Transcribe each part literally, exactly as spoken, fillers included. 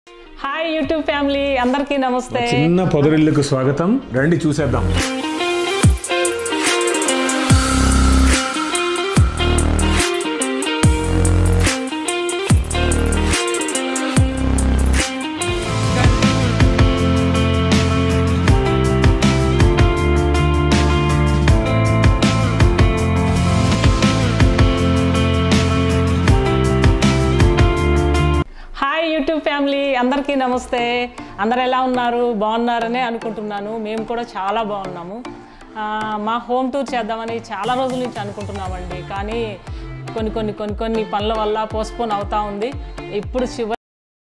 Hi YouTube family అందరికీ నమస్తే. చిన్న పొదరిల్లుకు స్వాగతం. రండి చూసేద్దాం. యూట్యూబ్ ఫ్యామిలీ అందరికీ నమస్తే. అందరు ఎలా ఉన్నారు? బాగున్నారనే అనుకుంటున్నాను. మేము కూడా చాలా బాగున్నాము. మా హోమ్ టూర్ చేద్దామని చాలా రోజుల నుంచి అనుకుంటున్నామండి, కానీ కొన్ని కొన్ని కొన్ని కొన్ని పనుల వల్ల పోస్ట్పోన్ అవుతూ ఉంది. ఇప్పుడు చివరి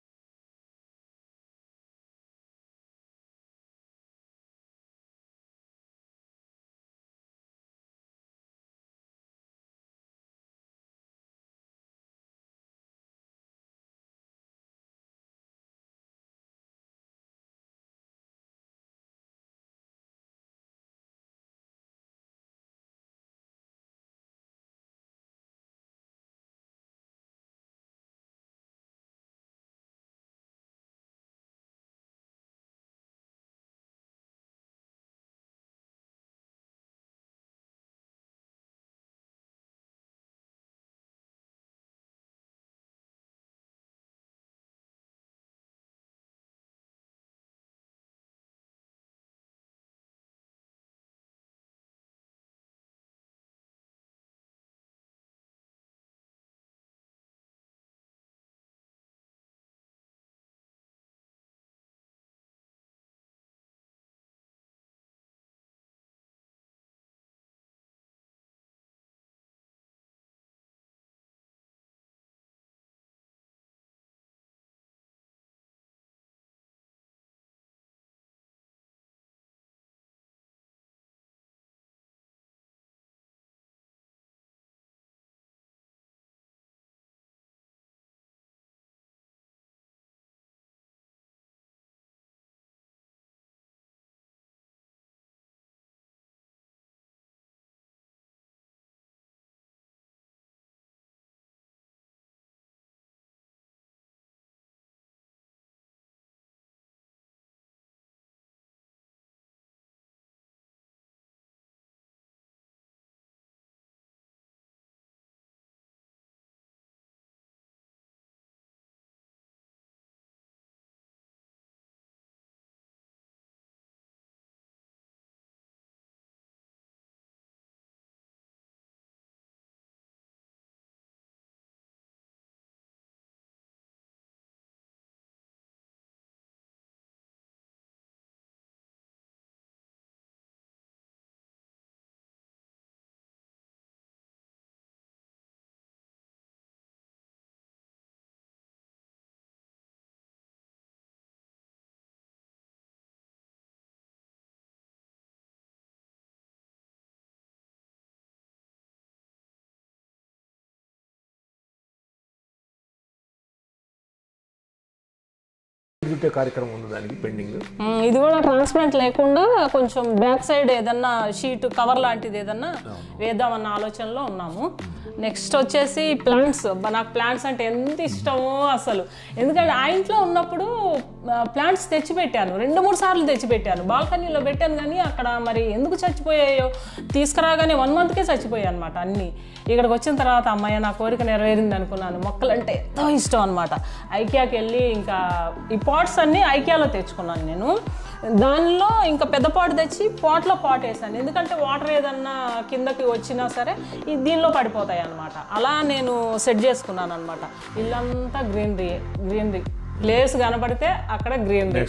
కార్యక్రమం ఉంది, దానికి పెండింగ్. ఇది కూడా ట్రాన్స్పరెంట్ లేకుండా కొంచెం బ్యాక్ సైడ్ ఏదన్నా షీట్ కవర్ లాంటిది ఏదన్నా వేద్దామన్న ఆలోచనలో ఉన్నాము. నెక్స్ట్ వచ్చేసి ప్లాంట్స్. నాకు ప్లాంట్స్ అంటే ఎంత ఇష్టమో అసలు. ఎందుకంటే ఆ ఇంట్లో ఉన్నప్పుడు ప్లాంట్స్ తెచ్చిపెట్టాను, రెండు మూడు సార్లు తెచ్చిపెట్టాను. బాల్కనీలో పెట్టాను, కానీ అక్కడ మరి ఎందుకు చచ్చిపోయాయో తీసుకురాగానే వన్ మంత్కే చచ్చిపోయాయి అనమాట అన్నీ. ఇక్కడికి వచ్చిన తర్వాత అమ్మాయి నా కోరిక నెరవేరింది అనుకున్నాను. మొక్కలంటే ఎంతో ఇష్టం అనమాట. ఐకియాకి వెళ్ళి ఇంకా ఈ పాట్స్ అన్నీ ఐకియాలో తెచ్చుకున్నాను నేను. దానిలో ఇంకా పెద్ద పాట్ తెచ్చి పాట్లో పాట్ వేసాను, ఎందుకంటే వాటర్ ఏదన్నా కిందకి వచ్చినా సరే ఈ దీనిలో పడిపోతాయి అనమాట. అలా నేను సెట్ చేసుకున్నాను అనమాట. ఇల్లంతా గ్రీనరీ గ్రీనరీ ప్లేస్ కనపడితే అక్కడ గ్రీనరీ.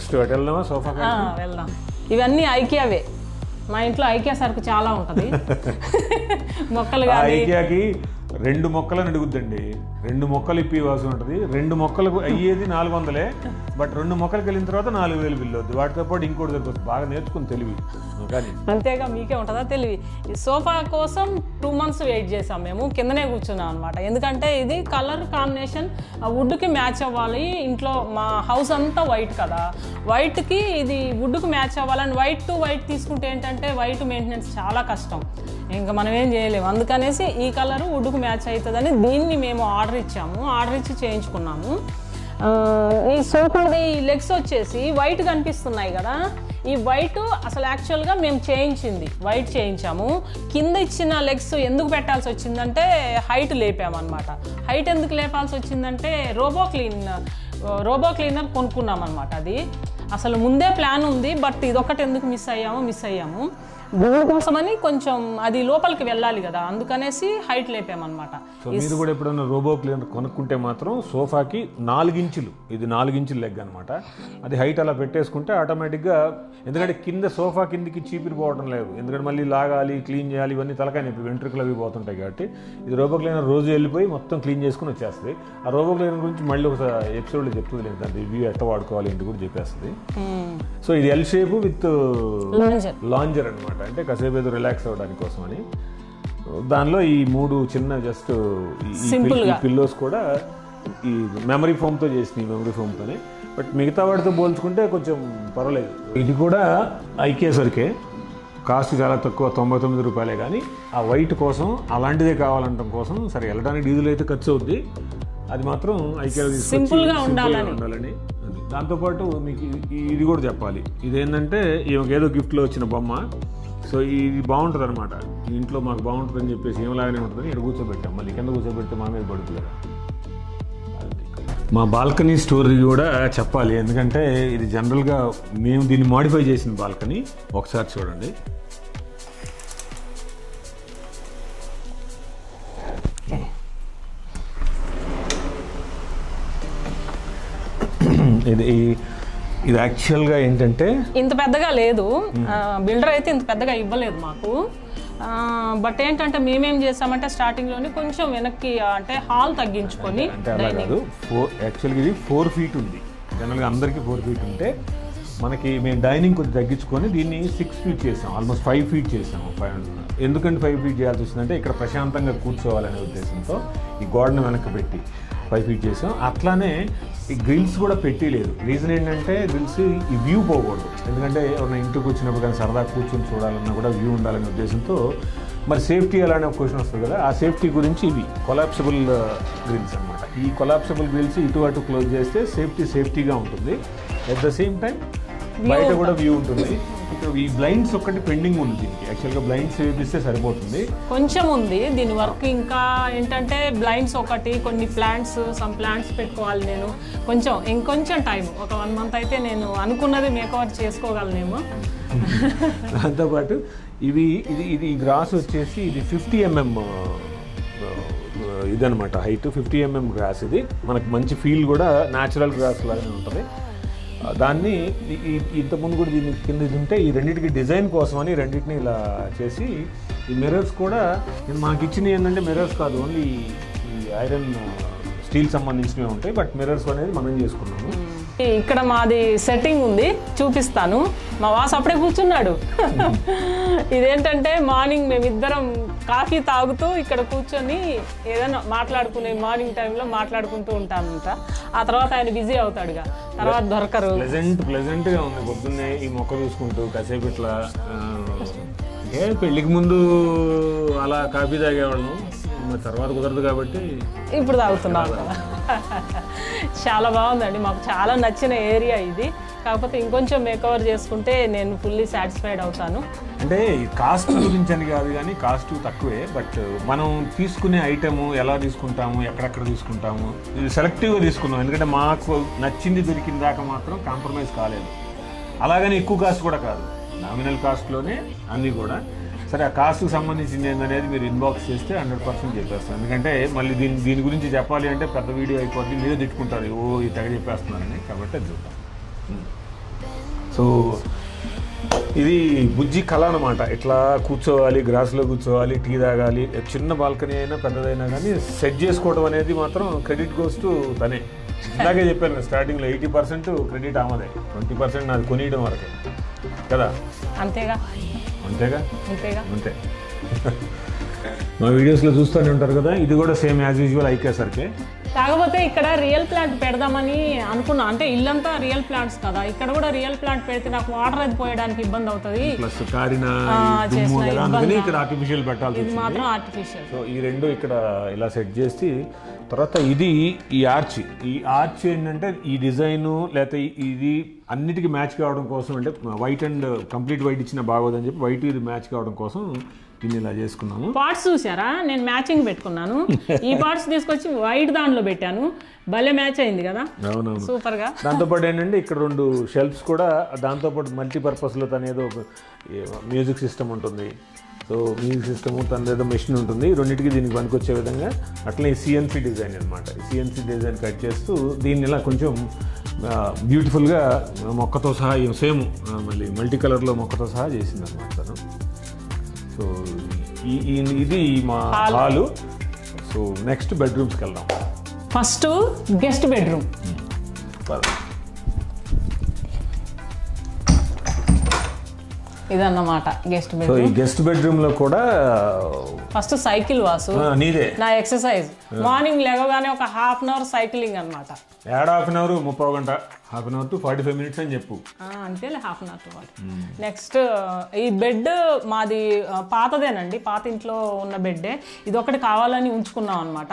వెళ్దాం. ఇవన్నీ ఐకియావే. మా ఇంట్లో ఐకియా సరుకు చాలా ఉంటుంది. మొక్కలు ఐకియాకి రెండు మొక్కలను అడుగుద్దండి. రెండు మొక్కలు ఇప్పి వాసు ఉంటుంది. రెండు మొక్కలకు అయ్యేది నాలుగు వందలే బట్ రెండు మొక్కలకి వెళ్ళిన తర్వాత నాలుగు వేలు బిల్లు అవుద్ది. వాటితో పాటు ఇంకోటి సరిపోతుంది. బాగా నేర్చుకుని తెలివి. కానీ అంతేగా మీకే ఉంటుందా తెలివి. ఈ సోఫా కోసం టూ మంత్స్ వెయిట్ చేసాం మేము. కిందనే కూర్చున్నాం అనమాట. ఎందుకంటే ఇది కలర్ కాంబినేషన్ వుడ్కి మ్యాచ్ అవ్వాలి. ఇంట్లో మా హౌస్ అంతా వైట్ కదా, వైట్కి ఇది వుడ్కి మ్యాచ్ అవ్వాలని వైట్ టు వైట్ తీసుకుంటే ఏంటంటే వైట్ మెయింటెనెన్స్ చాలా కష్టం, ఇంకా మనం ఏం చేయలేము. అందుకనేసి ఈ కలర్ వుడ్కు మ్యాచ్ అవుతుందని దీన్ని మేము ఆర్డర్ ఇచ్చాము. ఆర్డర్ ఇచ్చి చేయించుకున్నాము. ఈ సోఫాది లెగ్స్ వచ్చేసి వైట్ కనిపిస్తున్నాయి కదా, ఈ వైట్ అసలు యాక్చువల్గా మేము చేయించింది వైట్ చేయించాము. కింద ఇచ్చిన లెగ్స్ ఎందుకు పెట్టాల్సి వచ్చిందంటే హైట్ లేపామన్నమాట. హైట్ ఎందుకు లేపాల్సి వచ్చిందంటే రోబో క్లీన్ రోబో క్లీనర్ కొనుక్కున్నాం అనమాట. అది అసలు ముందే ప్లాన్ ఉంది, బట్ ఇదొకటి ఎందుకు మిస్ అయ్యాము మిస్ అయ్యాము దానికోసమని కొంచెం అది లోపలికి వెళ్ళాలి కదా, అందుకనేసి హైట్ లేపామన్నమాట. సో మీరు కూడా ఎప్పుడన్నా రోబో క్లీనర్ కొనుక్కుంటే మాత్రం సోఫాకి నాలుగించులు, ఇది నాలుగించులు లెగ్ అనమాట, అది హైట్ అలా పెట్టేసుకుంటే ఆటోమేటిక్గా, ఎందుకంటే కింద సోఫా కిందికి చీపిరి పోవడం లేదు, ఎందుకంటే మళ్ళీ లాగాలి క్లీన్ చేయాలి ఇవన్నీ తలకాయ నొప్పి, వెంట్రుకలు అవి పోతుంటాయి. కాబట్టి ఇది రోబో క్లీనర్ రోజు వెళ్ళిపోయి మొత్తం క్లీన్ చేసుకుని వచ్చేస్తుంది. ఆ రోబో క్లీనర్ గురించి మళ్ళీ ఒక ఎపిసోడ్లో చెప్తుంది లేదు, దాని రివ్యూ ఎట్లా వాడుకోవాలి ఇంటి కూడా చెప్పేస్తుంది. సో ఇది ఎల్ షేప్ విత్ లాంజర్ అనమాట, అంటే కాసేపు ఏదో రిలాక్స్ అవ్వడానికి కోసం అని. దానిలో ఈ మూడు చిన్న జస్ట్ ఈ పిల్లోస్ కూడా ఈ మెమరీ ఫోమ్తో చేసినాయి, మెమరీ ఫోమ్తోనే. బట్ మిగతా వాటితో పోల్చుకుంటే కొంచెం పర్వాలేదు. ఇది కూడా ఐకే సరికే, కాస్ట్ చాలా తక్కువ, తొంభై తొమ్మిది రూపాయలే. కానీ ఆ వైట్ కోసం అలాంటిదే కావాలంటం కోసం సరే వెళ్ళడానికి డీజిల్ అయితే ఖర్చు అవుద్ది, అది మాత్రం ఐకేలో సింపుల్గా ఉండాలని ఉండాలని. దాంతోపాటు మీకు ఇది కూడా చెప్పాలి, ఇదేంటంటే ఈమెకి ఏదో గిఫ్ట్లో వచ్చిన బొమ్మ. సో ఇది బాగుంటుంది అనమాట, ఇంట్లో మాకు బాగుంటుంది అని చెప్పేసి ఏమలాగానే ఉంటుందని ఇక్కడ కూర్చోబెట్టాం. మళ్ళీ కింద కూర్చోబెడితే మా మీద పడుతుంది కదా. మా బాల్కనీ స్టోరీ కూడా చెప్పాలి, ఎందుకంటే ఇది జనరల్గా మేము దీన్ని మాడిఫై చేసిన బాల్కనీ. ఒకసారి చూడండి. ఇది ఇది యాక్చువల్గా ఏంటంటే ఇంత పెద్దగా లేదు, బిల్డర్ అయితే ఇంత పెద్దగా ఇవ్వలేదు మాకు. బట్ ఏంటంటే మేమేం చేసామంటే స్టార్టింగ్లోనే కొంచెం వెనక్కి అంటే హాల్ తగ్గించుకొని, అంటే అలా కాదు, ఫోర్ యాక్చువల్గా ఇది ఫోర్ ఫీట్ ఉంది, జనరల్గా అందరికీ ఫోర్ ఫీట్ ఉంటే మనకి మేము డైనింగ్ కొద్దిగా తగ్గించుకొని దీన్ని సిక్స్ ఫీట్ చేసాం, ఆల్మోస్ట్ ఫైవ్ ఫీట్ చేసాము. ఫైవ్ ఎందుకంటే ఫైవ్ ఫీట్ చేయాల్సి వచ్చిందంటే ఇక్కడ ప్రశాంతంగా కూర్చోవాలనే ఉద్దేశంతో ఈ గోడను వెనక్కి పెట్టి ఫైవ్ ఫీట్ చేసాం. అట్లానే ఈ గ్రిల్స్ కూడా పెట్టలేదు. రీజన్ ఏంటంటే గ్రిల్స్ ఈ వ్యూ పోకూడదు, ఎందుకంటే ఎవరైనా ఇంటికి వచ్చినప్పుడు కానీ సరదా కూర్చొని చూడాలన్నా కూడా వ్యూ ఉండాలనే ఉద్దేశంతో. మరి సేఫ్టీ అలానే ఒక క్వశ్చన్ వస్తుంది కదా, ఆ సేఫ్టీ గురించి ఇవి కొలాప్సిబుల్ గ్రిల్స్ అనమాట. ఈ కొలాప్సిబుల్ గ్రిల్స్ ఇటు అటు క్లోజ్ చేస్తే సేఫ్టీ సేఫ్టీగా ఉంటుంది, అట్ ద సేమ్ టైం బయట కూడా వ్యూ ఉంటుంది. ఇక్కడ ఈ బ్లైండ్స్ ఒక్కటి పెండింగ్ ఉంది దీనికి, యాక్చువల్గా బ్లైండ్స్ వేపిస్తే సరిపోతుంది, కొంచెం ఉంది దీని వర్క్. ఇంకా ఏంటంటే బ్లైండ్స్ ఒకటి, కొన్ని ప్లాంట్స్ సమ్ ప్లాంట్స్ పెట్టుకోవాలి నేను, కొంచెం ఇంకొంచెం టైం, ఒక వన్ మంత్ అయితే నేను అనుకున్నది మేకవర్ చేసుకోగలనేమో. దాంతోపాటు ఇవి ఇది ఇది గ్రాస్ వచ్చేసి ఇది ఫిఫ్టీ ఎంఎం ఇదనమాట, హైట్ ఫిఫ్టీ ఎంఎం గ్రాస్. ఇది మనకు మంచి ఫీల్ కూడా న్యాచురల్ గ్రాస్ లాగానే ఉంటుంది. దాన్ని ఇంతకుముందు కూడా దీని కింద ఇది ఉంటే ఈ రెండింటికి డిజైన్ కోసం అని రెండింటిని ఇలా చేసి, ఈ మిర్రర్స్ కూడా మాకు ఇచ్చినవి ఏంటంటే మిర్రర్స్ కాదు, ఓన్లీ ఈ ఐరన్ స్టీల్ సంబంధించినవి ఉంటాయి, బట్ మిర్రర్స్ అనేది మనం చేసుకున్నాము. ఇక్కడ మాది సెట్టింగ్ ఉంది, చూపిస్తాను. మా వాసు అప్పుడే కూర్చున్నాడు. ఇదేంటంటే మార్నింగ్ మేమిద్దరం కాఫీ తాగుతూ ఇక్కడ కూర్చొని ఏదైనా మాట్లాడుకునే, మార్నింగ్ టైంలో మాట్లాడుకుంటూ ఉంటామంట. ఆ తర్వాత ఆయన బిజీ అవుతాడుగా, తర్వాత దొరకరు. ప్లెజెంట్ ప్లెజెంట్గా ఉంది పొద్దున్నే ఈ మొక్క చూసుకుంటూ కాసేపు ఇట్లా. ఏ పెళ్ళికి ముందు అలా కాఫీ తాగేవాళ్ళం, తర్వాత కుదరదు కాబట్టి ఇప్పుడు తాగుతున్నాం. చాలా బాగుందండి, మాకు చాలా నచ్చిన ఏరియా ఇది. కాకపోతే ఇంకొంచెం మేకవర్ చేసుకుంటే నేను ఫుల్లీ సాటిస్ఫైడ్ అవుతాను. అంటే కాస్ట్ గురించి అని కాదు, కానీ కాస్ట్ తక్కువే, బట్ మనం తీసుకునే ఐటెము ఎలా తీసుకుంటాము, ఎక్కడెక్కడ తీసుకుంటాము, ఇది సెలెక్టివ్గా తీసుకున్నాం. ఎందుకంటే మాకు నచ్చింది దొరికిన దాకా మాత్రం కాంప్రమైజ్ కాలేదు. అలాగని ఎక్కువ కాస్ట్ కూడా కాదు, నామినల్ కాస్ట్లోనే అన్నీ కూడా. సరే, ఆ కాస్ట్కి సంబంధించింది ఏంటనేది మీరు ఇన్బాక్స్ చేస్తే హండ్రెడ్ పర్సెంట్ చెప్పేస్తాను. ఎందుకంటే మళ్ళీ దీని దీని గురించి చెప్పాలి అంటే పెద్ద వీడియో అయిపోద్ది, మీరే తిట్టుకుంటారు, ఓ ఇది తెగ చెప్పేస్తున్నారని. కాబట్టి అది చూద్దాం. సో ఇది బుజ్జి కళ అనమాట. ఇట్లా కూర్చోవాలి, గ్రాస్లో కూర్చోవాలి, టీ తాగాలి. చిన్న బాల్కనీ అయినా పెద్దదైనా కానీ సెట్ చేసుకోవడం అనేది మాత్రం క్రెడిట్ గోస్ టు తనే. ఇలాగే చెప్పాను స్టార్టింగ్లో, ఎయిటీ పర్సెంట్ క్రెడిట్ ఆమెదే, ట్వంటీ పర్సెంట్ నాది కొనియడం వరకే కదా. అంతేగా అంతేగా అంతేగా అంతే. మా వీడియోస్లో చూస్తూనే ఉంటారు కదా, ఇది కూడా సేమ్ యాజ్ యూజువల్ ఐకే సర్కే. కాకపోతే ఇక్కడ రియల్ ప్లాంట్ పెడదామని అనుకున్నా, అంటే ఇల్లంతా రియల్ ప్లాంట్స్ కదా, ఇక్కడ కూడా రియల్ ప్లాంట్ పెడితే నాకు వాటర్ అది పోయడానికి ఇబ్బంది అవుతుంది, ప్లస్ కారిన ఇక్కడ ఆర్టిఫిషియల్ పెట్టాల్సి ఇది మాత్రం ఆర్టిఫిషియల్. సో ఈ రెండు ఇక్కడ ఇలా సెట్ చేసి తర్వాత ఇది ఈ ఆర్చ్ ఈ ఆర్చ్ ఏంటంటే ఈ డిజైను లేకపోతే ఇది అన్నిటికీ మ్యాచ్ కావడం కోసం, అంటే వైట్ అండ్ కంప్లీట్ వైట్ ఇచ్చిన బాగోదని చెప్పి వైట్ ఇది మ్యాచ్ కావడం కోసం దీన్ని ఇలా చేసుకున్నాము. పార్ట్స్ చూసారా, నేను మ్యాచింగ్ పెట్టుకున్నాను, ఈ పార్ట్స్ తీసుకొచ్చి వైట్ దాంట్లో పెట్టాను, భలే మ్యాచ్ అయింది కదా. అవునవును, సూపర్ గా. దాంతోపాటు ఏంటంటే ఇక్కడ రెండు షెల్ఫ్స్ కూడా, దాంతోపాటు మల్టీపర్పస్లో తనేదో మ్యూజిక్ సిస్టమ్ ఉంటుంది, సో మ్యూజిక్ సిస్టమ్ తనదేదో మెషిన్ ఉంటుంది, రెండింటికి దీనికి పనికొచ్చే విధంగా. అట్లనే సిఎన్సీ డిజైన్ అనమాట, సిఎన్సీ డిజైన్ కట్ చేస్తూ దీన్ని ఇలా కొంచెం బ్యూటిఫుల్గా మొక్కతో సహా సేమ్ మళ్ళీ మల్టీ కలర్లో మొక్కతో సహా చేసింది అనమాట తను. సో ఈ ఇది మా హాలు. సో నెక్స్ట్ బెడ్రూమ్స్కి వెళ్దాం. First guest bedroom. ఇదన్నమాట గెస్ట్ బెడ్రూమ్. సో ఈ గెస్ట్ బెడ్రూమ్ లో కూడా ఫస్ట్ సైకిల్ వాసు, నీదే నా ఎక్సర్సైజ్. మార్నింగ్ లేవగానే ఒక హాఫ్ అన్ అవర్ సైక్లింగ్ అనమాట. ఏడా హాఫ్ అన్ అవర్, ముప్పై గంట, half an hour to forty five minutes అని చెప్పు. అంతేలే, half an hour to forty. Next ఈ బెడ్ మాది పాతదేనండి, పాత ఇంట్లో ఉన్న బెడ్డే, ఇది ఒకటి కావాలని ఉంచుకున్నాం అనమాట.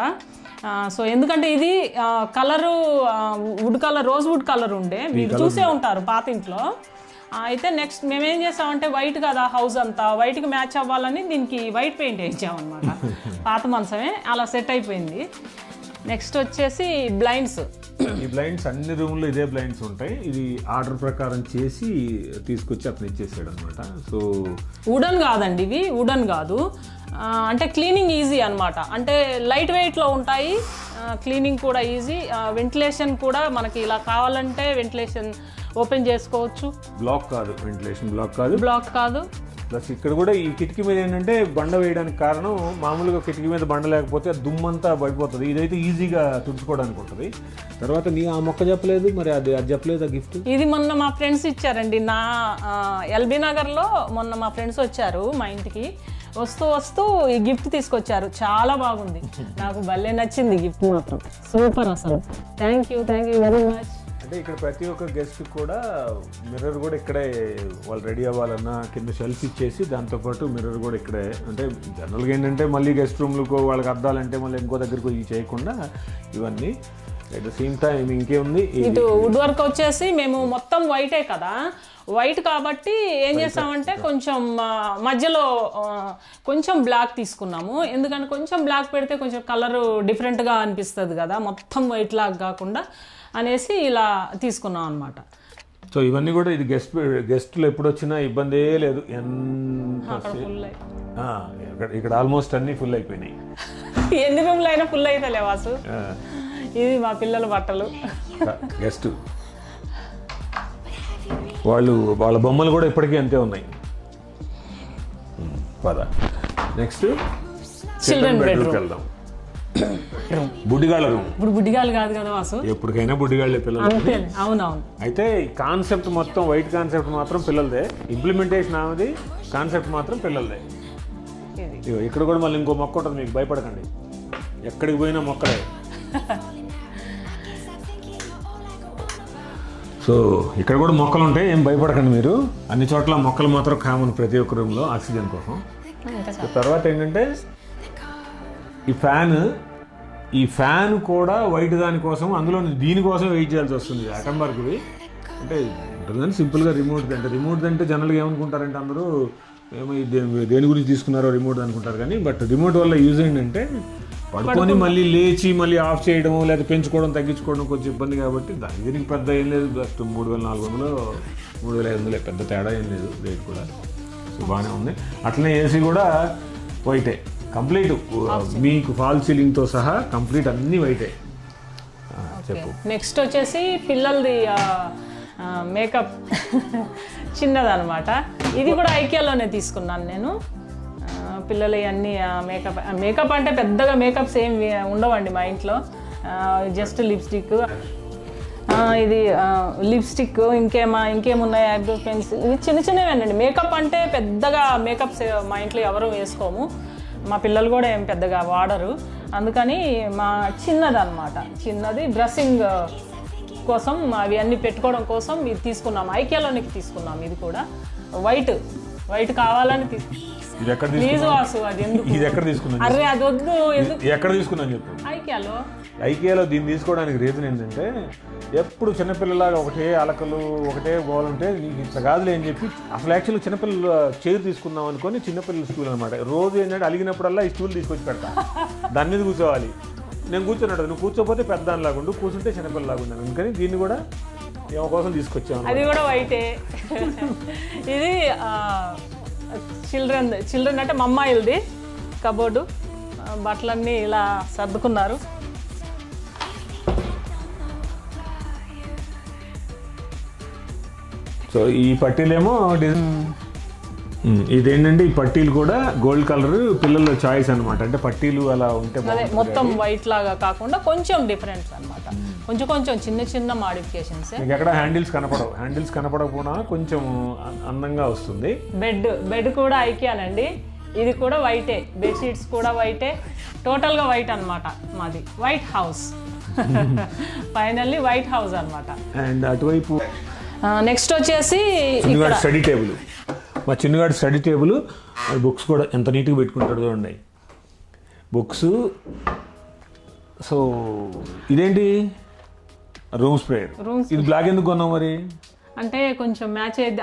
సో ఎందుకంటే ఇది colour wood colour, rose wood colour ఉండే, మీరు చూసే ఉంటారు పాత ఇంట్లో. అయితే నెక్స్ట్ మేమేం చేసామంటే వైట్ కదా హౌస్ అంతా, వైట్కి మ్యాచ్ అవ్వాలని దీనికి వైట్ పెయింట్ వేయించామన్నమాట. పాత మంచమే అలా సెట్ అయిపోయింది. నెక్స్ట్ వచ్చేసి బ్లైండ్స్. ఈ బ్లైండ్స్ అన్ని రూమ్లో ఇదే బ్లైండ్స్ ఉంటాయి. ఇది ఆర్డర్ ప్రకారం చేసి తీసుకొచ్చి అతను ఇచ్చేసాడు అనమాట. సో వుడన్ కాదండి, ఇవి వుడన్ కాదు, అంటే క్లీనింగ్ ఈజీ అనమాట. అంటే లైట్ వెయిట్లో ఉంటాయి, క్లీనింగ్ కూడా ఈజీ, వెంటిలేషన్ కూడా మనకి ఇలా కావాలంటే వెంటిలేషన్ ఓపెన్ చేసుకోవచ్చు. బ్లాక్ కాదు, వెంటిలేషన్ బ్లాక్ కాదు, బ్లాక్ కాదు. ప్లస్ ఇక్కడ కూడా ఈ కిటికీ మీద ఏంటంటే బండ వేయడానికి కారణం, మామూలుగా కిటికీ మీద బండ లేకపోతే దుమ్మంతా పడిపోతుంది, ఇదైతే ఈజీగా తుడుచుకోవడానికి ఉంటుంది. తర్వాత నీ ఆ మొక్క చెప్పలేదు, మరి అది అది చెప్పలేదు ఆ గిఫ్ట్. ఇది మొన్న మా ఫ్రెండ్స్ ఇచ్చారండి, నా ఎల్బీ నగర్లో మొన్న మా ఫ్రెండ్స్ వచ్చారు మా ఇంటికి, వస్తూ వస్తూ ఈ గిఫ్ట్ తీసుకొచ్చారు, చాలా బాగుంది, నాకు భలే నచ్చింది గిఫ్ట్ మాత్రం, సూపర్ అసలు. Thank you thank you very much. అంటే ఇక్కడ ప్రతి ఒక్క గెస్ట్ కూడా మిర్రర్ కూడా ఇక్కడే, వాళ్ళు రెడీ అవ్వాలన్నా కింద షెల్ఫ్ ఇచ్చేసి దాంతోపాటు మిర్రర్ కూడా ఇక్కడే. అంటే జనరల్గా ఏంటంటే మళ్ళీ గెస్ట్ రూమ్లకు వాళ్ళకి అద్దాలంటే మళ్ళీ ఇంకో దగ్గరకు ఇవి చేయకుండా ఇవన్నీ. అట్ ద సేమ్ టైం ఇంకేముంది, ఇటు వుడ్ వర్క్ వచ్చేసి మేము మొత్తం వైటే కదా, వైట్ కాబట్టి ఏం చేస్తామంటే కొంచెం మధ్యలో కొంచెం బ్లాక్ తీసుకున్నాము, ఎందుకంటే కొంచెం బ్లాక్ పెడితే కొంచెం కలర్ డిఫరెంట్గా అనిపిస్తుంది కదా, మొత్తం వైట్ లాగా కాకుండా అనేసి ఇలా తీసుకున్నాం అనమాట. సో ఇవన్నీ కూడా ఇది గెస్ట్ గెస్ట్లు ఎప్పుడు వచ్చినా ఇబ్బంది లేదు. ఇక్కడ ఆల్మోస్ట్ అన్ని ఫుల్ అయిపోయినాయి, ఎన్ని రూమ్లు అయినా ఫుల్ అయితే లేవాసు. ఇది మా పిల్లల బట్టలు, గెస్ట్ వాళ్ళు వాళ్ళ బొమ్మలు కూడా ఇప్పటికీ అంతే ఉన్నాయి. పద నెక్స్ట్ చిల్డ్రన్ బెడ్రూమ్ వెళ్దాం. బుడ్డిగాళ్ళ రూమ్. ఇప్పుడు బుడ్డిగాళ్ళు కాదు కదా వాసు, ఎప్పటికైనా బుడ్డిగాళ్ళే పిల్లలు. అవునవును. అయితే కాన్సెప్ట్ మొత్తం వైట్ కాన్సెప్ట్ మాత్రం పిల్లలదే, ఇంప్లిమెంటేషన్ ఆమెది, కాన్సెప్ట్ మాత్రం పిల్లలదే. ఇక్కడ కూడా మళ్ళీ ఇంకో మొక్క ఉంటుంది, మీకు భయపడకండి, ఎక్కడికి పోయినా మొక్కలే. సో ఇక్కడ కూడా మొక్కలు ఉంటాయి, ఏం భయపడకండి మీరు, అన్ని చోట్ల మొక్కలు మాత్రం కామన్ ప్రతి ఒక్క రూమ్లో ఆక్సిజన్ కోసం. తర్వాత ఏంటంటే ఈ ఫ్యాన్, ఈ ఫ్యాన్ కూడా వైట్ దానికోసం, అందులో దీనికోసం వెయిట్ చేయాల్సి వస్తుంది అటంబర్గ్వి. అంటే ఉంటుందని సింపుల్గా రిమోట్, అంటే రిమోట్ అంటే జనరల్గా ఏమనుకుంటారంటే అందరూ ఏమో దేని గురించి తీసుకున్నారో రిమోట్ అనుకుంటారు కానీ, బట్ రిమోట్ వల్ల యూజ్ ఏంటంటే పడుకొని మళ్ళీ లేచి మళ్ళీ ఆఫ్ చేయడం లేదా పెంచుకోవడం తగ్గించుకోవడం కొంచెం ఇబ్బంది కాబట్టి దాని దీనికి పెద్ద ఏం లేదు, జస్ట్ మూడు వేల నాలుగు వందలు మూడు వేల ఐదు వందలే, పెద్ద తేడా ఏం లేదు, రేట్ కూడా బాగానే ఉంది. అట్లనే ఏసీ కూడా వైటే కంప్లీట్, మీకు ఫాల్ సీలింగ్తో సహా కంప్లీట్ అన్నీ వైటే. చెప్పు. నెక్స్ట్ వచ్చేసి పిల్లలది మేకప్ చిన్నదనమాట, ఇది కూడా ఐకియాలోనే తీసుకున్నాను నేను. పిల్లలు అన్నీ మేకప్, మేకప్ అంటే పెద్దగా మేకప్స్ ఏం ఉండవండి మా ఇంట్లో, జస్ట్ లిప్స్టిక్, ఇది లిప్స్టిక్, ఇంకేమా ఇంకేమున్నాయి ఐబ్రో పెన్సిల్, ఇవి చిన్న చిన్నవేనండి. మేకప్ అంటే పెద్దగా మేకప్స్ మా ఇంట్లో ఎవరు వేసుకోము, మా పిల్లలు కూడా ఏం పెద్దగా వాడరు, అందుకని మా చిన్నది అనమాట, చిన్నది డ్రెస్సింగ్ కోసం అవి అన్నీ పెట్టుకోవడం కోసం ఇది తీసుకున్నాం. ఐకియాలోనికి తీసుకున్నాం. ఇది కూడా వైట్ వైట్ కావాలని ప్లీజ్ వాసు, అది ఎందుకు అరే అది వద్దు, ఎక్కడ తీసుకున్నాను చెప్పు. ఐకియాలో ఐకియాలో దీన్ని తీసుకోవడానికి రీజన్ ఏంటంటే ఎప్పుడు చిన్నపిల్లలాగా ఒకటే అలకలు ఒకటే గోలు ఉంటే నీకు ఇట్లా కాదులే అని చెప్పి అసలు యాక్చువల్గా చిన్నపిల్లల చైర్ తీసుకుందాం అనుకొని చిన్నపిల్లల స్టూల్ అనమాట. రోజు ఏంటంటే అలిగినప్పుడల్లా ఈ స్టూల్ తీసుకొచ్చి పెడతా, దాని మీద కూర్చోవాలి. నేను కూర్చున్నాడు, నువ్వు కూర్చోపోతే పెద్ద దానిలాగా ఉండు, కూర్చుంటే చిన్నపిల్లలాగా ఉన్నాను. అందుకని దీన్ని కూడా ఏమో కోసం తీసుకొచ్చాను. అది కూడా వైటే. ఇది చిల్డ్రన్ చిల్డ్రన్ అంటే మా అమ్మాయిలది కబోర్డు, బట్టలన్నీ ఇలా సర్దుకున్నారు. సో ఈ పట్టీలేమో డిజైన్ ఇదేంటంటే ఈ పట్టీలు కూడా గోల్డ్ కలర్ పిల్లల చాయిస్ అనమాట. అంటే పట్టీలు అలా ఉంటే మొత్తం వైట్ లాగా కాకుండా కొంచెం డిఫరెంట్ అనమాట, కొంచెం కొంచెం చిన్న చిన్న మాడిఫికేషన్స్. మీకు ఎక్కడ హ్యాండిల్స్ కనపడవు, హ్యాండిల్స్ కనపడకపోయినా కొంచెం అందంగా వస్తుంది. బెడ్ బెడ్ కూడా ఐకియానండి, ఇది కూడా వైటే, బెడ్షీట్స్ కూడా వైటే, టోటల్గా వైట్ అనమాట మాది, white house. Finally white house అనమాట. అండ్ అటువైపు నెక్స్ట్ వచ్చేసి స్టడీ టేబుల్, మా చిన్నగాడు స్టడీ టేబుల్, బుక్స్ కూడా ఎంత నీట్గా పెట్టుకుంటాడు చూడండి బుక్స్. సో ఇదేంటి రూమ్ స్ప్రేయర్, ఇది బ్లాక్ ఎందుకు కొన్నావు మరి? అంటే కొంచెం మ్యాచ్ అయితే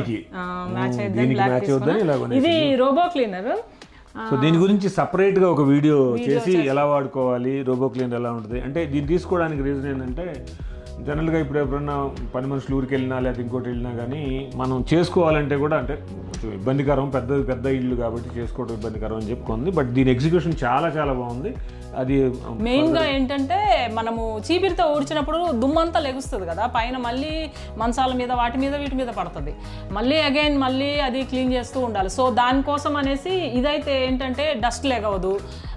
ఇది రోబో క్లీనర్. సో దీని గురించి సపరేట్గా ఒక వీడియో చేసి ఎలా వాడుకోవాలి, రోబో క్లీనర్ ఎలా ఉంటుంది అంటే దీన్ని తీసుకోవడానికి రీజన్ ఏంటంటే జనరల్గా ఇప్పుడు ఎప్పుడన్నా పని మనుషులు ఊరికి వెళ్ళినా లేకపోతే ఇంకోటి వెళ్ళినా కానీ మనం చేసుకోవాలంటే కూడా అంటే కొంచెం ఇబ్బందికరం, పెద్ద పెద్ద ఇల్లు కాబట్టి చేసుకోవడం ఇబ్బందికరం అని చెప్పుకుంది. బట్ దీని ఎగ్జిక్యూషన్ చాలా చాలా బాగుంది. అది మెయిన్గా ఏంటంటే మనము చీపిరితో ఊడ్చినప్పుడు దుమ్మంతా లెగుస్తుంది కదా పైన, మళ్ళీ మంచాల మీద వాటి మీద వీటి మీద పడుతుంది, మళ్ళీ అగైన్ మళ్ళీ అది క్లీన్ చేస్తూ ఉండాలి. సో దానికోసం అనేసి ఇదైతే ఏంటంటే డస్ట్ లెగవదు,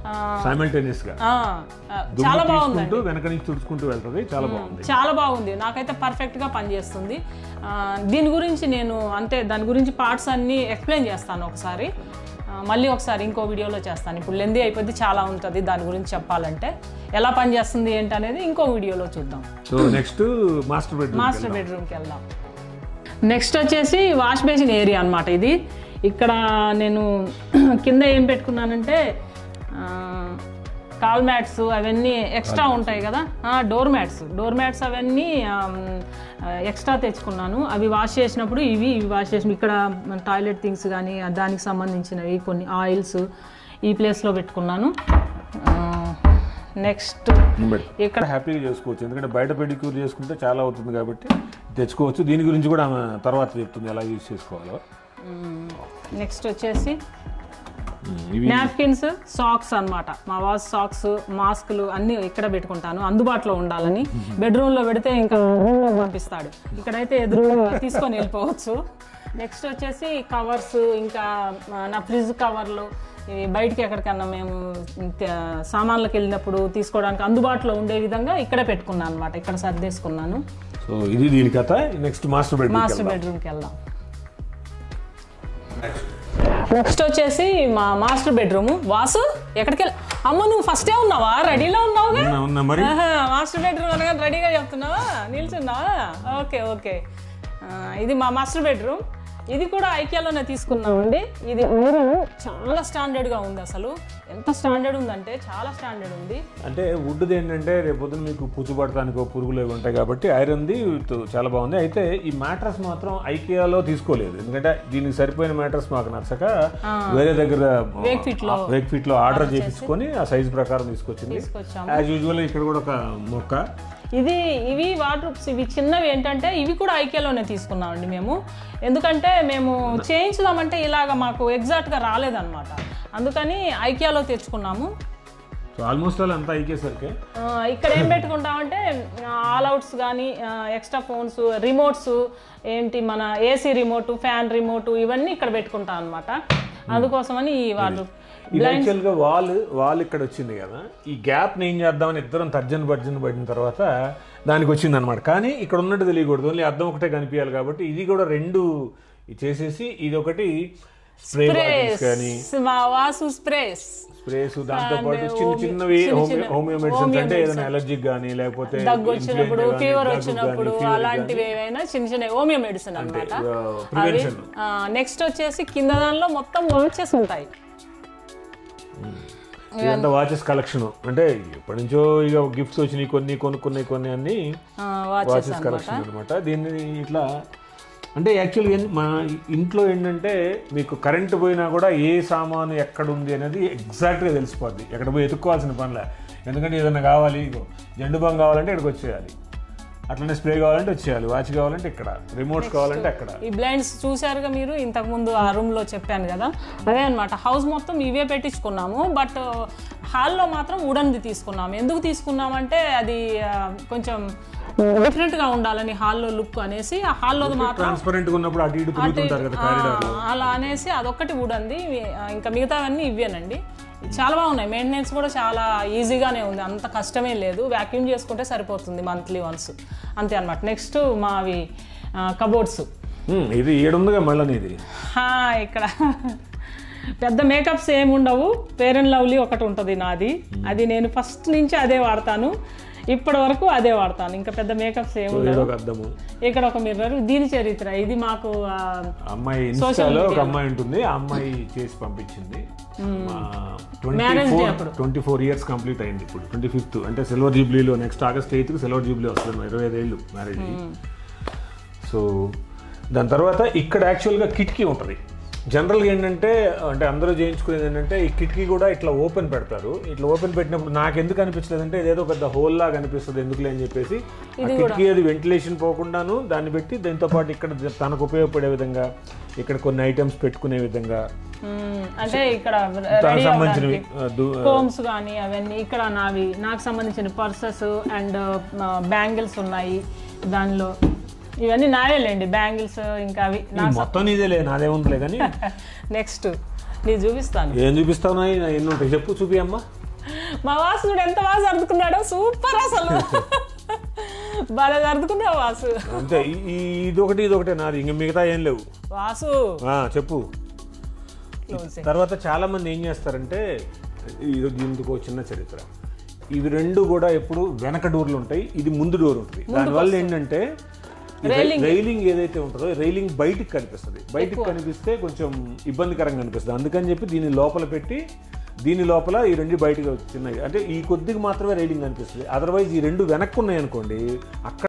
చాలా బాగుంది, వెనక నుంచి తుడుచుకుంటూ వెళ్తుంది, చాలా బాగుంది, చాలా బాగుంది. నాకైతే పర్ఫెక్ట్గా పనిచేస్తుంది. దీని గురించి నేను అంటే దాని గురించి పార్ట్స్ అన్నీ ఎక్స్ప్లెయిన్ చేస్తాను ఒకసారి, మళ్ళీ ఒకసారి ఇంకో వీడియోలో చేస్తాను. ఇప్పుడు లెందీ అయిపోద్ది, చాలా ఉంటుంది దాని గురించి చెప్పాలంటే, ఎలా పనిచేస్తుంది ఏంటి అనేది ఇంకో వీడియోలో చూద్దాం. So next master bedroom master బెడ్రూమ్కి వెళ్దాం. నెక్స్ట్ వచ్చేసి వాష్ బేసిన్ ఏరియా అనమాట. ఇది ఇక్కడ నేను కింద ఏం పెట్టుకున్నానంటే కాల్ మ్యాట్స్ అవన్నీ ఎక్స్ట్రా ఉంటాయి కదా, డోర్ మ్యాట్స్ డోర్ మ్యాట్స్ అవన్నీ ఎక్స్ట్రా తెచ్చుకున్నాను. అవి వాష్ చేసినప్పుడు ఇవి ఇవి వాష్ చేసిన ఇక్కడ టాయిలెట్ థింగ్స్ కానీ దానికి సంబంధించినవి కొన్ని ఆయిల్స్ ఈ ప్లేస్లో పెట్టుకున్నాను. నెక్స్ట్ ఇక్కడ హ్యాపీగా చేసుకోవచ్చు, ఎందుకంటే బయట పెడిక్యూర్ చేసుకుంటే చాలా అవుతుంది కాబట్టి తెచ్చుకోవచ్చు. దీని గురించి కూడా ఆమె తర్వాత చెప్తుంది ఎలా యూజ్ చేసుకోవాలో. నెక్స్ట్ వచ్చేసి నాప్కిన్స్, సాక్స్ అనమాట. మా వాష్ సాక్స్, మాస్కులు అన్నీ ఇక్కడ పెట్టుకుంటాను అందుబాటులో ఉండాలని. బెడ్రూమ్లో పెడితే ఇంకా రూమ్లో పంపిస్తాడు, ఇక్కడైతే ఎదురుగా తీసుకొని వెళ్ళిపోవచ్చు. నెక్స్ట్ వచ్చేసి కవర్స్, ఇంకా నా ఫ్రిడ్జ్ కవర్లు, బయటికి ఎక్కడికన్నా మేము సామాన్లకు వెళ్ళినప్పుడు తీసుకోవడానికి అందుబాటులో ఉండే విధంగా ఇక్కడే పెట్టుకున్నాను అనమాట, ఇక్కడ సర్దేసుకున్నాను. సో ఇది దీని కథ. నెక్స్ట్ మాస్టర్ బెడ్రూమ్ మాస్టర్ బెడ్రూమ్కి వెళ్దాం. నెక్స్ట్ వచ్చేసి మా మాస్టర్ బెడ్రూమ్. వాసు ఎక్కడికి వెళ్ళి అమ్మ నువ్వు ఫస్టే ఉన్నావా, రెడీలో ఉన్నావుగా? మాస్టర్ బెడ్రూమ్ అనగా రెడీగా చెప్తున్నావా, నిల్చున్నావా? Okay okay. ఇది మా మాస్టర్ బెడ్రూమ్. ఇది కూడా ఐకియాలోనే తీసుకున్నామండి. ఇది ఐరన్ చాలా స్టాండర్డ్గా ఉంది, అసలు ఎంత స్టాండర్డ్ ఉందంటే చాలా స్టాండర్డ్ ఉంది. అంటే వుడ్ది ఏంటంటే రేపొద్దున మీకు పుచ్చు పడటానికి పురుగులు ఉంటాయి కాబట్టి ఐరన్ది చాలా బాగుంది. అయితే ఈ మ్యాట్రస్ మాత్రం ఐకియాలో తీసుకోలేదు, ఎందుకంటే దీనికి సరిపోయిన మ్యాట్రస్ మాకు నచ్చక వేరే దగ్గర వేక్ ఫిట్ లో వేక్ ఫిట్ లో ఆర్డర్ చేయించుకొని ఆ సైజ్ ప్రకారం తీసుకొచ్చింది. యాజ్ యూజువల్ ఇక్కడ కూడా ఒక మొక్క. ఇది ఇవి వార్డ్రోబ్స్ ఇవి చిన్నవి ఏంటంటే ఇవి కూడా ఐకియాలోనే తీసుకున్నామండి మేము, ఎందుకంటే మేము చేయించుదామంటే ఇలాగ మాకు ఎగ్జాక్ట్గా రాలేదన్నమాట, అందుకని ఐకియాలో తెచ్చుకున్నాము. ఆల్మోస్ట్ ఆల్ అంతా ఐకియా సరికే. ఇక్కడ ఏం పెట్టుకుంటామంటే ఆల్ అవుట్స్ కానీ ఎక్స్ట్రా ఫోన్స్, రిమోట్స్ ఏంటి మన ఏసీ రిమోట్, ఫ్యాన్ రిమోట్ ఇవన్నీ ఇక్కడ పెట్టుకుంటాం అనమాట. అందుకోసమని ఈ వార్డ్రోబ్ యాక్చువల్గా వాల్ వాల్ ఇక్కడ వచ్చింది కదా, ఈ గ్యాప్ని ఏం చేద్దామని ఇద్దరం తర్జన భర్జన పడిన తర్వాత దానికి వచ్చింది అనమాట. కానీ ఇక్కడ ఉన్నట్టు తెలియకూడదు, ఓన్లీ అద్దం ఒకటే కనిపించాలి కాబట్టి ఇది కూడా రెండు చేసేసి ఇది ఒకటి స్ప్రే బాటిల్స్ కానీ మా వాసు స్ప్రేస్ స్ప్రేస్ దాంతో పాటు చిన్న చిన్నవి హోమియో మెడిసిన్స్ అంటే ఏదైనా ఎలర్జిక్ కానీ లేకపోతే దగ్గు వచ్చినప్పుడు ఫీవర్ వచ్చినప్పుడు అలాంటివి ఏవైనా చిన్న చిన్న హోమియో మెడిసిన్ అన్నమాట. నెక్స్ట్ వచ్చేసి కింద దానిలో మొత్తం వాచెస్ ఉంటాయి. ఇదంతా వాచెస్ కలెక్షన్ అంటే ఎప్పటి నుంచో ఇక గిఫ్ట్స్ వచ్చినాయి కొన్ని కొనుక్కున్నాయి కొన్ని అన్ని వాచెస్ కలెక్షన్ అనమాట. దీన్ని ఇట్లా అంటే యాక్చువల్గా మా ఇంట్లో ఏంటంటే మీకు కరెంటు పోయినా కూడా ఏ సామాను ఎక్కడ ఉంది అనేది ఎగ్జాక్ట్గా తెలిసిపోద్ది, ఎక్కడ పోయి ఎత్తుక్కోవాల్సిన పనిలే. ఎందుకంటే ఏదైనా కావాలి, ఇగో జెండు బాం కావాలంటే ఇక్కడికి వచ్చేయాలి, అట్లనే స్ప్రే కావాలంటే వచ్చేయాలి, వాచ్ కావాలంటే ఇక్కడ, రిమోట్స్ కావాలంటే అక్కడ. ఈ బ్లైండ్స్ చూసారుగా మీరు ఇంతకుముందు ఆ రూమ్లో చెప్పాను కదా, అదే అనమాట. హౌస్ మొత్తం ఇవే పెట్టించుకున్నాము, బట్ హాల్లో మాత్రం వుడన్ది తీసుకున్నాము. ఎందుకు తీసుకున్నామంటే అది కొంచెం డిఫరెంట్గా ఉండాలని హాల్లో లుక్ అనేసి, ఆ హాల్లో మాత్రం అలా అనేసి అదొక్కటి వుడన్ది. ఇంకా మిగతావన్నీ ఇవేనండి. చాలా బాగున్నాయి, మెయింటెనెన్స్ కూడా చాలా ఈజీగానే ఉంది, అంత కష్టమే లేదు. వ్యాక్యూమ్ చేసుకుంటే సరిపోతుంది మంత్లీ వన్స్, అంతే అనమాట. నెక్స్ట్ మావి కబోర్డ్స్. ఇది ఏడుందిగా మళ్ళీ ఇది ఇక్కడ పెద్ద మేకప్స్ ఏమి ఉండవు, ఫెయిర్ అండ్ లవ్లీ ఒకటి ఉంటుంది నాది, అది నేను ఫస్ట్ నుంచి అదే వాడతాను, ఇప్పటి వరకు అదే వాడతాను. ఇంకా పెద్ద మేకప్స్ ఏమి ఉండవు. ఇక్కడ ఒక మిర్రర్, దీని చరిత్ర ఇది మాకు అమ్మాయి ఇన్స్టాలో ఒక అమ్మాయి ఉంటుంది, ఆ అమ్మాయి చేసి పంపించింది. ట్వంటీ ఫోర్ ఇయర్స్ కంప్లీట్ అయింది ఇప్పుడు, ట్వంటీ ఫిఫ్త్ అంటే సిల్వర్ జూబ్లీలో, next August eighth silver jubilee వస్తుంది, ఇరవై ఐదు ఏళ్ళు మ్యారేజ్ అయ్యి. సో దాని తర్వాత ఇక్కడ యాక్చువల్గా కిటికీ ఉంటుంది. జనరల్గా ఏంటంటే అంటే అందరూ చేయించుకునేది ఏంటంటే ఈ కిటికీ కూడా ఇట్లా ఓపెన్ పెడతారు. ఇట్లా ఓపెన్ పెట్టినప్పుడు నాకు ఎందుకు అనిపించలేదు అంటే ఇదేదో పెద్ద హోల్ లాగా అనిపిస్తుంది ఎందుకులే అని చెప్పేసి కిటికీ అది వెంటిలేషన్ పోకుండాను దాన్ని పెట్టి దీంతో పాటు ఇక్కడ తనకు ఉపయోగపడే విధంగా ఇక్కడ కొన్ని ఐటమ్స్ పెట్టుకునే విధంగా, అంటే ఇక్కడ దానికి సంబంధించినవి కోమ్స్ కానీ అవన్నీ, ఇక్కడ నావి నాకు సంబంధించిన పర్సెస్ అండ్ బ్యాంగిల్స్ ఉన్నాయి దానిలో. ఇవన్నీ నావేలేండి బ్యాంగిల్స్, ఇంకా అవి మొత్తం నీదేలే, నాదే ఉందిలే. కానీ నెక్స్ట్ నేను చూపిస్తాను. ఏం చూపిస్తావు? ఎన్ని ఉంటాయి చెప్పు, చూపి అమ్మా. మా వాసు ఎంత బాగా సర్దుకున్నాడో, సూపర్ అసలు బాగా సర్దుకున్నావు వాసు. అంతే, ఇదొకటి ఇదొకటే నాది, ఇంకా మిగతా ఏం లేవు. వాసు చెప్పు. తర్వాత చాలా మంది ఏం చేస్తారంటే, దీనికి చిన్న చరిత్ర, ఇవి రెండు కూడా ఎప్పుడు వెనక డోర్లు ఉంటాయి, ఇది ముందు డోర్ ఉంటుంది. దానివల్ల ఏంటంటే రైలింగ్ ఏదైతే ఉంటుందో రైలింగ్ బయటికి కనిపిస్తుంది, బయటికి కనిపిస్తే కొంచెం ఇబ్బందికరంగా కనిపిస్తుంది. అందుకని చెప్పి దీన్ని లోపల పెట్టి దీని లోపల ఈ రెండు బయటకు వచ్చినాయి అంటే ఈ కొద్దిగా మాత్రమే రైలింగ్ కనిపిస్తుంది. అదర్వైజ్ ఈ రెండు వెనక్కు ఉన్నాయి అనుకోండి, అక్కడ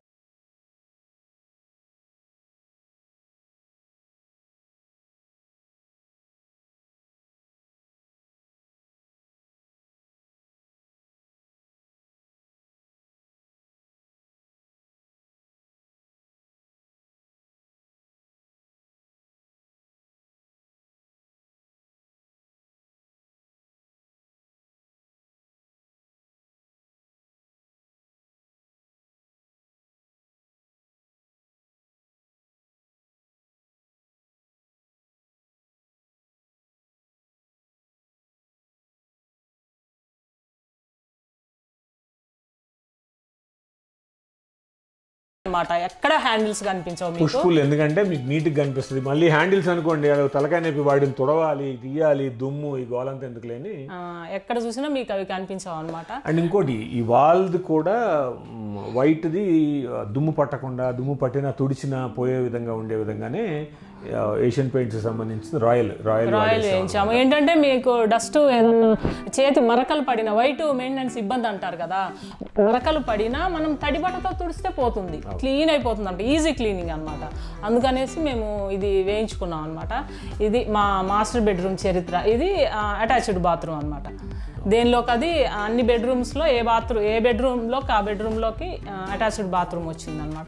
అన్నమాట. ఎక్కడ హ్యాండిల్స్ కనిపించవు పుష్పుల్, ఎందుకంటే మీకు నీట్గా కనిపిస్తుంది. మళ్ళీ హ్యాండిల్స్ అనుకోండి అది తలకాయ నొప్పి, వాడిని తుడవాలి, తీయాలి, దుమ్ము, ఈ గోలంతా ఎందుకు లేని ఎక్కడ చూసినా మీకు అవి కనిపించవు అనమాట. అండ్ ఇంకోటి ఈ వాల్ది కూడా వైట్ది దుమ్ము పట్టకుండా, దుమ్ము పట్టినా తుడిచినా పోయే విధంగా ఉండే విధంగానే ఏషియన్ పెయింట్స్ సంబంధించిన రాయల్ రాయల్ రాయల్ వేయించాము. ఏంటంటే మీకు డస్ట్ ఏదన్నా చేతి మరకలు పడిన, వైట్ మెయింటెనెన్స్ ఇబ్బంది అంటారు కదా, మరకలు పడినా మనం తడి బట్టతో తుడిస్తే పోతుంది, క్లీన్ అయిపోతుంది, అంటే ఈజీ క్లీనింగ్ అనమాట. అందుకనేసి మేము ఇది వేయించుకున్నాం అనమాట. ఇది మా మాస్టర్ బెడ్రూమ్ చరిత్ర. ఇది అటాచ్డ్ బాత్రూమ్ అనమాట. దేనిలోకి అది అన్ని బెడ్రూమ్స్లో ఏ బాత్రూమ్ ఏ బెడ్రూమ్లోకి ఆ బెడ్రూమ్లోకి అటాచ్డ్ బాత్రూమ్ వచ్చిందనమాట.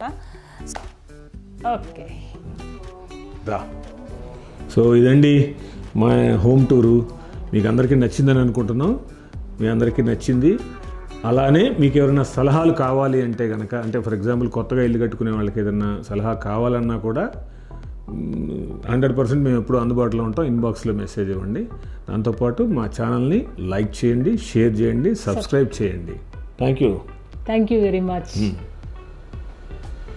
ఓకే, సో ఇదండి మా హోమ్ టూరు. మీకు అందరికీ నచ్చిందని అనుకుంటున్నాం. మీ అందరికీ నచ్చింది. అలానే మీకు ఎవరైనా సలహాలు కావాలి అంటే కనుక, అంటే ఫర్ ఎగ్జాంపుల్ కొత్తగా ఇల్లు కట్టుకునే వాళ్ళకి ఏదైనా సలహా కావాలన్నా కూడా హండ్రెడ్ పర్సెంట్ మేము ఎప్పుడు అందుబాటులో ఉంటాం. ఇన్బాక్స్లో మెసేజ్ ఇవ్వండి. దాంతోపాటు మా ఛానల్ని లైక్ చేయండి, షేర్ చేయండి, సబ్స్క్రైబ్ చేయండి. Thank you thank you very much.